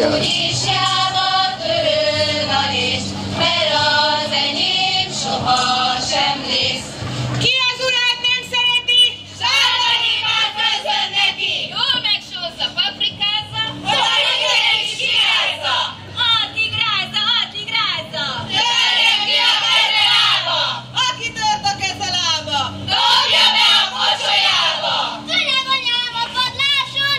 Úgyis jába törő nagy is, mert az enyém soha sem lesz. Ki az urát nem szereti? Sárga hibát közön neki! Jól megsózza, paprikázza, Hogy meg is kirázza! addig rázza! Törjen ki a keze lába! Aki tört a keze lába? Dobja be a pocsolyába! Könyeg anyám a padláson,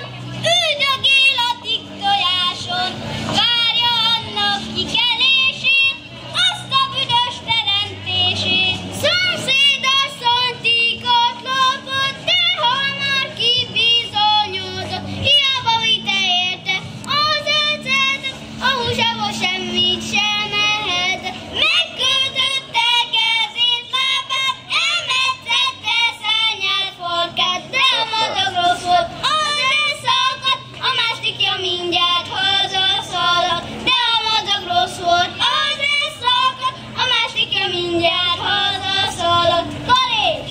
üldögél a tik tojáson, várja annak kikelését, azt a büdös teremtését. Szomszéd asszony tíkot lopott, de ha már kibizonyodott, hiába vitte érte az ötletet, a húsából semmit sem ehetett. Megkötötte kezét, lábát, elmetszette szárnyát, farkát, de a madag rossz volt, az elszakadt, a másikja mindjárt hazaszaladt. De a madag rossz volt, az elszakadt, a másikja mindjárt hazaszaladt. Karés!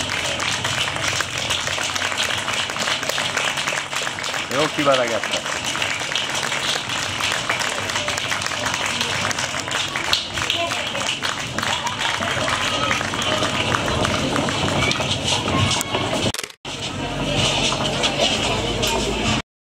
Jó, kivelegette.